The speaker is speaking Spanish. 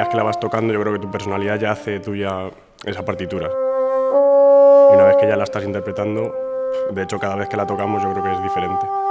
medida que la vas tocando, yo creo que tu personalidad ya hace tuya esa partitura. Y una vez que ya la estás interpretando, de hecho cada vez que la tocamos yo creo que es diferente.